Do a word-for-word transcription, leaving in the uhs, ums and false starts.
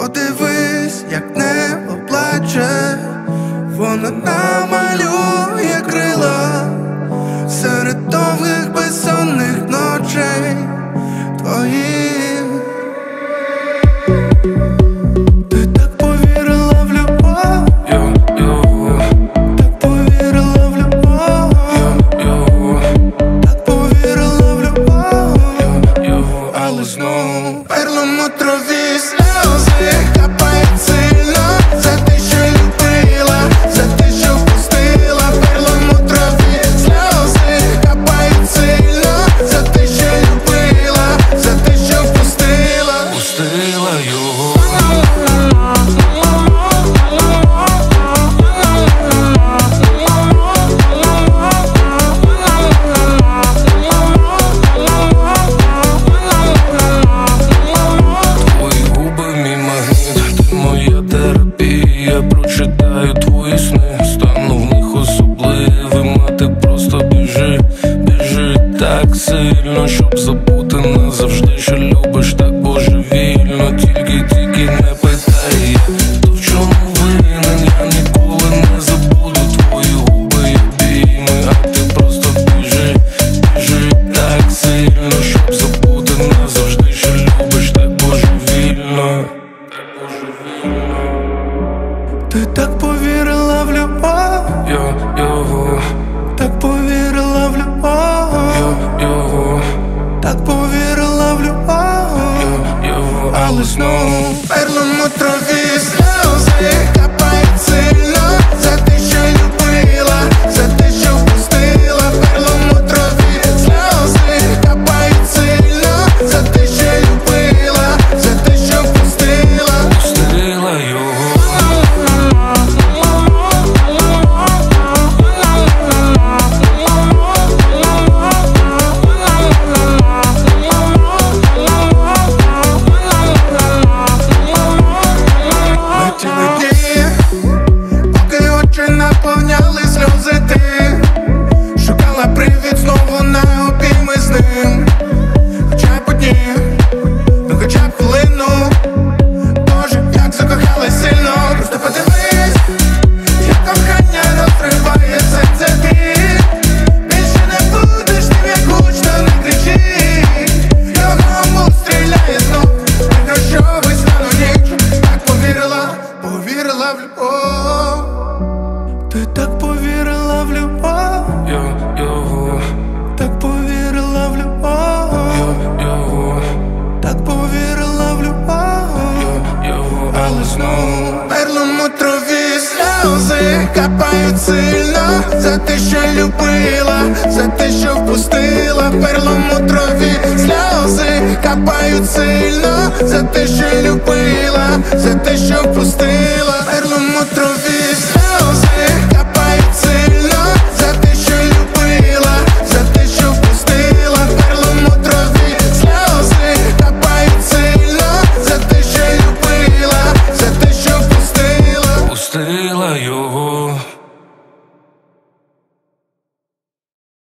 Подивись, як небо плаче, воно намалює крила серед довгих безсонних ночей твоїх. Ти так повірила в любов, так повірила в любов, так повірила в любов, але знову перлом у траві сльози капають сильно за те, що любила, за те, що впустила. Перлом у траві сльози капають сильно за те, що любила, за те, що впустила. Пустила його. Я прочитаю твої сни, стану в них особливим, а ти просто біжи, біжи так сильно, щоб забути назавжди, що любиш так божевільно. Тільки, тільки не питай, то в чому винен, я ніколи не забуду твої губи і обійми, а ти просто біжи, біжи так сильно, щоб забути назавжди, що любиш так божевільно. Ти так повірила в любов, я його, так повірила в любов, я його, так повірила в любов, я його, але знову перлом у траві сльози капають сильно за те, що любила, за те, що впустила. Перлом у траві сльози капають сильно за те, що любила, за те, що впустила. Пустила його. Наповняли сльози, ти шукала привід знову на обійми з ним. Хоча б одні, ну хоча б хвилину. Боже, як закохалась сильно. Просто подивись, як кохання розриває серце ти. Більше не будеш тим, як гучно не кричи. Його стріляє знов, про що весняну ніч. Так повірила, повірила в любов. Ти так повірила в любов, я його, так повірила в любов, я його, так повірила в любов, я його, але знову перлом у траві сльози капають сильно за те, що любила, за те, що впустила. Перлом у траві сльози капають сильно за те, що любила, за те, що впустила. Перлом у траві